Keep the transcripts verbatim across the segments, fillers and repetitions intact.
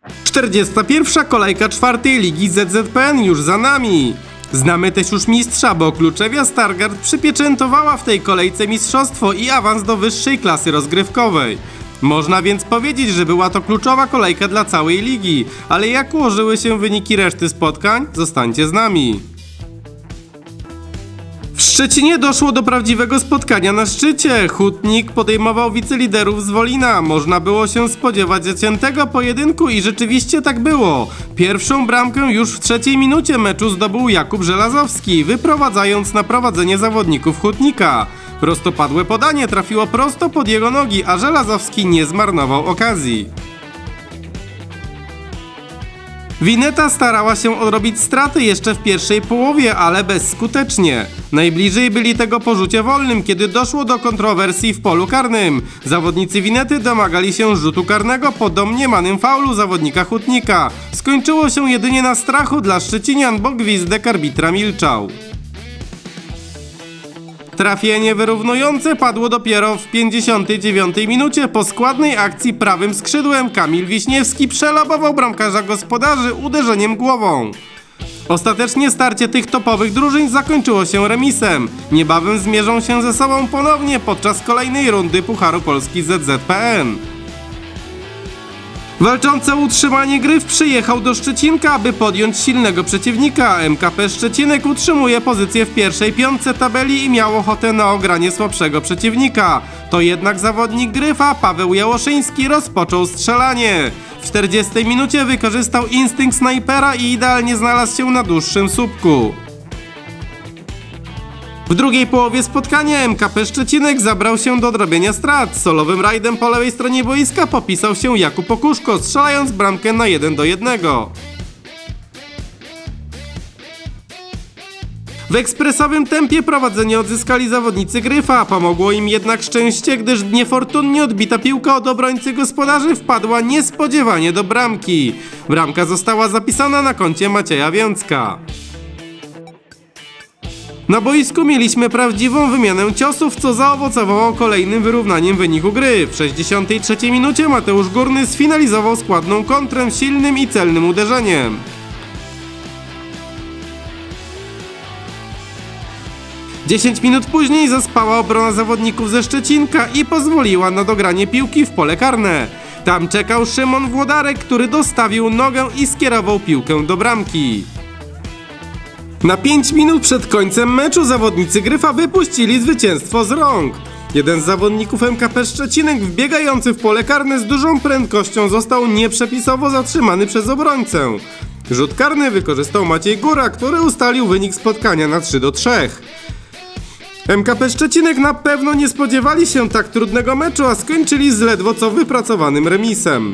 czterdziesta pierwsza kolejka czwartej ligi Z Z P N już za nami. Znamy też już mistrza, bo Kluczewia Stargard przypieczętowała w tej kolejce mistrzostwo i awans do wyższej klasy rozgrywkowej. Można więc powiedzieć, że była to kluczowa kolejka dla całej ligi, ale jak ułożyły się wyniki reszty spotkań? Zostańcie z nami. W Szczecinie doszło do prawdziwego spotkania na szczycie. Hutnik podejmował wiceliderów z Wolina. Można było się spodziewać zaciętego pojedynku i rzeczywiście tak było. Pierwszą bramkę już w trzeciej minucie meczu zdobył Jakub Żelazowski, wyprowadzając na prowadzenie zawodników Hutnika. Prostopadłe podanie trafiło prosto pod jego nogi, a Żelazowski nie zmarnował okazji. Wineta starała się odrobić straty jeszcze w pierwszej połowie, ale bezskutecznie. Najbliżej byli tego po rzucie wolnym, kiedy doszło do kontrowersji w polu karnym. Zawodnicy Winety domagali się rzutu karnego po domniemanym faulu zawodnika Hutnika. Skończyło się jedynie na strachu dla szczecinian, bo gwizdek arbitra milczał. Trafienie wyrównujące padło dopiero w pięćdziesiątej dziewiątej minucie. Po składnej akcji prawym skrzydłem Kamil Wiśniewski przelobował bramkarza gospodarzy uderzeniem głową. Ostatecznie starcie tych topowych drużyn zakończyło się remisem. Niebawem zmierzą się ze sobą ponownie podczas kolejnej rundy Pucharu Polski Z Z P N. Walczący o utrzymanie Gryf przyjechał do Szczecinka, aby podjąć silnego przeciwnika. M K P Szczecinek utrzymuje pozycję w pierwszej piątce tabeli i miał ochotę na ogranie słabszego przeciwnika. To jednak zawodnik Gryfa, Paweł Jałoszyński, rozpoczął strzelanie. W czterdziestej minucie wykorzystał instynkt snajpera i idealnie znalazł się na dłuższym słupku. W drugiej połowie spotkania M K P Szczecinek zabrał się do odrobienia strat. Solowym rajdem po lewej stronie boiska popisał się Jakub Okuszko, strzelając bramkę na jeden do jednego. W ekspresowym tempie prowadzenie odzyskali zawodnicy Gryfa. Pomogło im jednak szczęście, gdyż niefortunnie odbita piłka od obrońcy gospodarzy wpadła niespodziewanie do bramki. Bramka została zapisana na koncie Macieja Więcka. Na boisku mieliśmy prawdziwą wymianę ciosów, co zaowocowało kolejnym wyrównaniem wyniku gry. W sześćdziesiątej trzeciej minucie Mateusz Górny sfinalizował składną kontrę silnym i celnym uderzeniem. dziesięć minut później zaspała obrona zawodników ze Szczecinka i pozwoliła na dogranie piłki w pole karne. Tam czekał Szymon Włodarek, który dostawił nogę i skierował piłkę do bramki. Na pięć minut przed końcem meczu zawodnicy Gryfa wypuścili zwycięstwo z rąk. Jeden z zawodników M K P Szczecinek wbiegający w pole karne z dużą prędkością został nieprzepisowo zatrzymany przez obrońcę. Rzut karny wykorzystał Maciej Góra, który ustalił wynik spotkania na trzy do trzech. M K P Szczecinek na pewno nie spodziewali się tak trudnego meczu, a skończyli z ledwo co wypracowanym remisem.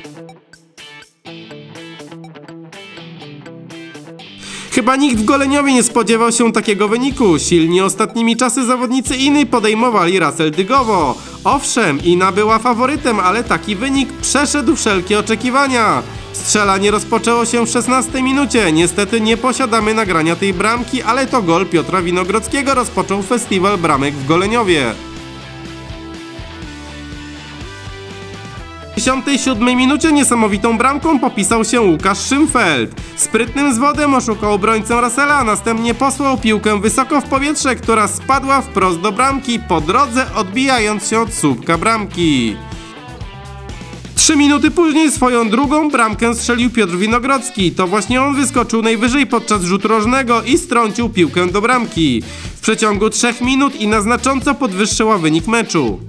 Chyba nikt w Goleniowie nie spodziewał się takiego wyniku. Silni ostatnimi czasy zawodnicy Iny podejmowali Rasel Dygowo. Owszem, Ina była faworytem, ale taki wynik przeszedł wszelkie oczekiwania. Strzelanie rozpoczęło się w szesnastej minucie. Niestety nie posiadamy nagrania tej bramki, ale to gol Piotra Winogrodzkiego rozpoczął festiwal bramek w Goleniowie. W dziesiątej siódmej minucie niesamowitą bramką popisał się Łukasz Szymfeld. Sprytnym zwodem oszukał obrońcę Rasela, a następnie posłał piłkę wysoko w powietrze, która spadła wprost do bramki, po drodze odbijając się od słupka bramki. Trzy minuty później swoją drugą bramkę strzelił Piotr Winogrodzki. To właśnie on wyskoczył najwyżej podczas rzutu rożnego i strącił piłkę do bramki. W przeciągu trzech minut Ina znacząco podwyższyła wynik meczu.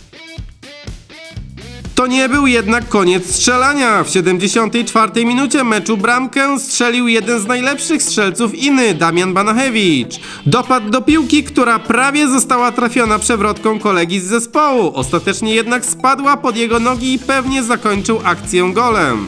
To nie był jednak koniec strzelania. W siedemdziesiątej czwartej minucie meczu bramkę strzelił jeden z najlepszych strzelców Iny, Damian Banachewicz. Dopadł do piłki, która prawie została trafiona przewrotką kolegi z zespołu. Ostatecznie jednak spadła pod jego nogi i pewnie zakończył akcję golem.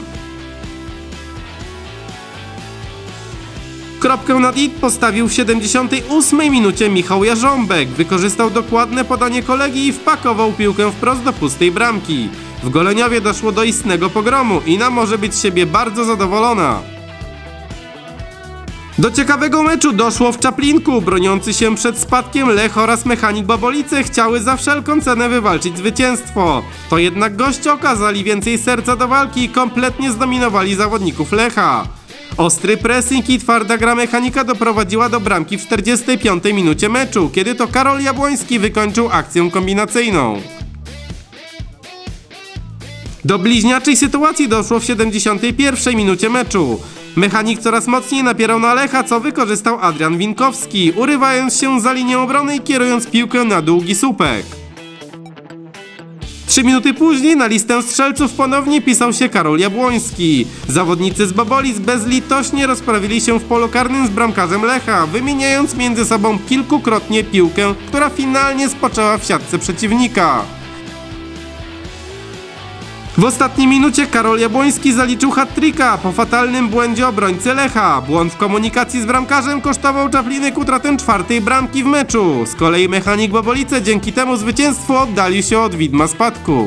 Kropkę nad i postawił w siedemdziesiątej ósmej minucie Michał Jarząbek. Wykorzystał dokładne podanie kolegi i wpakował piłkę wprost do pustej bramki. W Goleniowie doszło do istnego pogromu. Ina może być z siebie bardzo zadowolona. Do ciekawego meczu doszło w Czaplinku. Broniący się przed spadkiem Lech oraz Mechanik Babolice chciały za wszelką cenę wywalczyć zwycięstwo. To jednak goście okazali więcej serca do walki i kompletnie zdominowali zawodników Lecha. Ostry pressing i twarda gra Mechanika doprowadziła do bramki w czterdziestej piątej minucie meczu, kiedy to Karol Jabłoński wykończył akcję kombinacyjną. Do bliźniaczej sytuacji doszło w siedemdziesiątej pierwszej minucie meczu. Mechanik coraz mocniej napierał na Lecha, co wykorzystał Adrian Winkowski, urywając się za linię obrony i kierując piłkę na długi słupek. Trzy minuty później na listę strzelców ponownie pisał się Karol Jabłoński. Zawodnicy z Babolic bezlitośnie rozprawili się w polu karnym z bramkarzem Lecha, wymieniając między sobą kilkukrotnie piłkę, która finalnie spoczęła w siatce przeciwnika. W ostatniej minucie Karol Jabłoński zaliczył hat-tricka po fatalnym błędzie obrońcy Lecha. Błąd w komunikacji z bramkarzem kosztował Czaplinek utratę czwartej bramki w meczu. Z kolei Mechanik Babolice dzięki temu zwycięstwu oddalił się od widma spadku.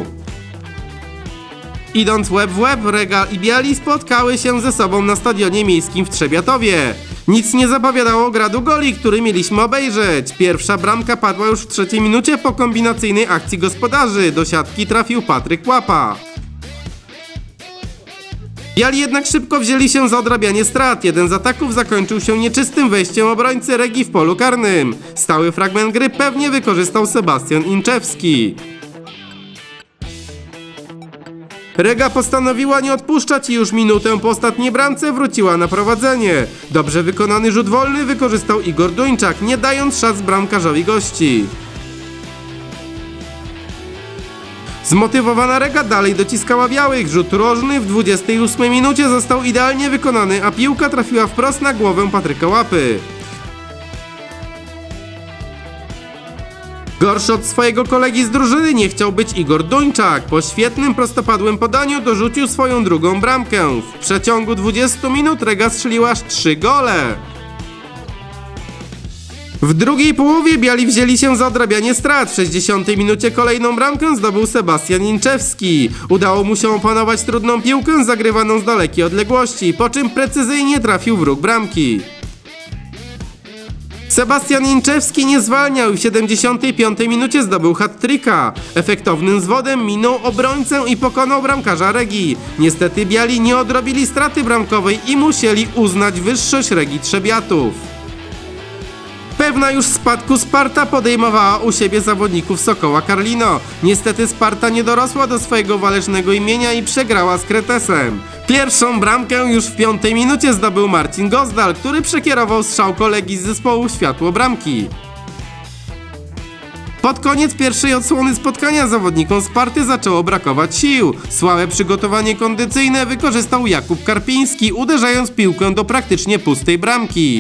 Idąc łeb w łeb, Regal i Biali spotkały się ze sobą na stadionie miejskim w Trzebiatowie. Nic nie zapowiadało gradu goli, który mieliśmy obejrzeć. Pierwsza bramka padła już w trzeciej minucie po kombinacyjnej akcji gospodarzy. Do siatki trafił Patryk Łapa. Biali jednak szybko wzięli się za odrabianie strat. Jeden z ataków zakończył się nieczystym wejściem obrońcy Regii w polu karnym. Stały fragment gry pewnie wykorzystał Sebastian Inczewski. Rega postanowiła nie odpuszczać i już minutę po ostatniej bramce wróciła na prowadzenie. Dobrze wykonany rzut wolny wykorzystał Igor Duńczak, nie dając szans bramkarzowi gości. Zmotywowana Rega dalej dociskała białych. Rzut rożny w dwudziestej ósmej minucie został idealnie wykonany, a piłka trafiła wprost na głowę Patryka Łapy. Gorszy od swojego kolegi z drużyny nie chciał być Igor Duńczak. Po świetnym prostopadłym podaniu dorzucił swoją drugą bramkę. W przeciągu dwudziestu minut Rega strzeliła aż trzy gole. W drugiej połowie Biali wzięli się za odrabianie strat. W sześćdziesiątej minucie kolejną bramkę zdobył Sebastian Inczewski. Udało mu się opanować trudną piłkę zagrywaną z dalekiej odległości, po czym precyzyjnie trafił w róg bramki. Sebastian Inczewski nie zwalniał i w siedemdziesiątej piątej minucie zdobył hat-tricka. Efektownym zwodem minął obrońcę i pokonał bramkarza Regii. Niestety Biali nie odrobili straty bramkowej i musieli uznać wyższość Regii Trzebiatów. Pewna już spadku Sparta podejmowała u siebie zawodników Sokoła Karlino. Niestety Sparta nie dorosła do swojego walecznego imienia i przegrała z Kretesem. Pierwszą bramkę już w piątej minucie zdobył Marcin Gozdal, który przekierował strzał kolegi z zespołu światło bramki. Pod koniec pierwszej odsłony spotkania zawodnikom Sparty zaczęło brakować sił. Słabe przygotowanie kondycyjne wykorzystał Jakub Karpiński, uderzając piłkę do praktycznie pustej bramki.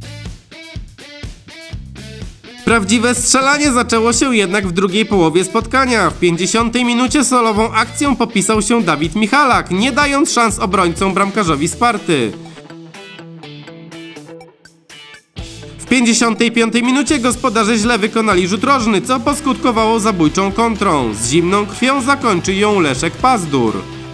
Prawdziwe strzelanie zaczęło się jednak w drugiej połowie spotkania. W pięćdziesiątej minucie solową akcją popisał się Dawid Michalak, nie dając szans obrońcom bramkarzowi Sparty. W pięćdziesiątej piątej minucie gospodarze źle wykonali rzut rożny, co poskutkowało zabójczą kontrą. Z zimną krwią zakończył ją Leszek Pazdur.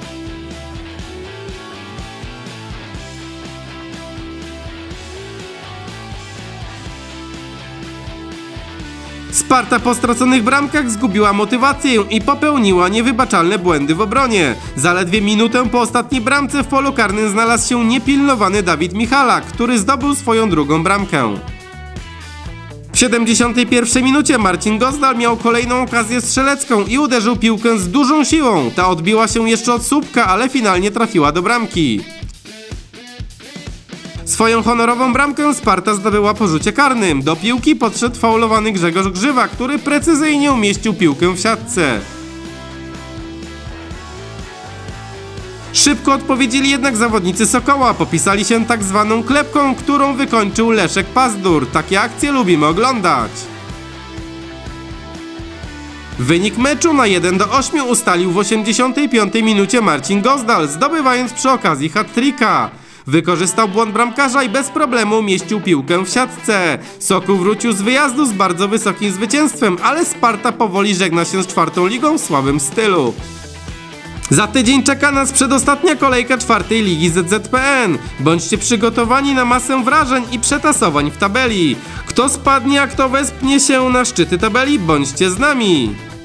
Sparta po straconych bramkach zgubiła motywację i popełniła niewybaczalne błędy w obronie. Zaledwie minutę po ostatniej bramce w polu karnym znalazł się niepilnowany Dawid Michalak, który zdobył swoją drugą bramkę. W siedemdziesiątej pierwszej minucie Marcin Gozdal miał kolejną okazję strzelecką i uderzył piłkę z dużą siłą. Ta odbiła się jeszcze od słupka, ale finalnie trafiła do bramki. Swoją honorową bramkę Sparta zdobyła po rzucie karnym. Do piłki podszedł faulowany Grzegorz Grzywa, który precyzyjnie umieścił piłkę w siatce. Szybko odpowiedzieli jednak zawodnicy Sokoła, popisali się tak zwaną klepką, którą wykończył Leszek Pazdur. Takie akcje lubimy oglądać. Wynik meczu na jeden do ośmiu ustalił w osiemdziesiątej piątej minucie Marcin Gozdal, zdobywając przy okazji hat-tricka. Wykorzystał błąd bramkarza i bez problemu umieścił piłkę w siatce. Sokół wrócił z wyjazdu z bardzo wysokim zwycięstwem, ale Sparta powoli żegna się z czwartą ligą w słabym stylu. Za tydzień czeka nas przedostatnia kolejka czwartej ligi Z Z P N. Bądźcie przygotowani na masę wrażeń i przetasowań w tabeli. Kto spadnie, a kto wespnie się na szczyty tabeli, bądźcie z nami.